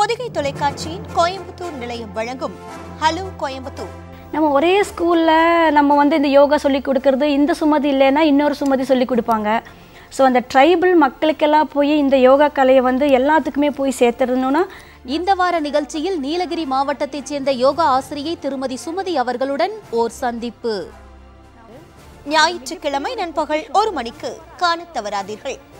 பொதிகை தொலைக்காட்சியின் கோயம்புத்தூர் நிலையம் வழங்கும் ஹலோ கோயம்புத்தூர். நம்ம ஒரே ஸ்கூலில் நம்ம இந்த யோகா சொல்லி கொடுக்கறது, இந்த சுமதி இல்லைன்னா இன்னொரு சுமதி சொல்லி கொடுப்பாங்க. ஸோ அந்த ட்ரைபல் மக்களுக்கெல்லாம் போய் இந்த யோகா கலையை எல்லாத்துக்குமே போய் சேர்த்துடணும்னா, இந்த வார நிகழ்ச்சியில் நீலகிரி மாவட்டத்தைச் சேர்ந்த யோகா ஆசிரியை திருமதி சுமதி அவர்களுடன் ஓர் சந்திப்பு. ஞாயிற்றுக்கிழமை நண்பகல் 1 மணிக்கு காணத் தவறாதீர்கள்.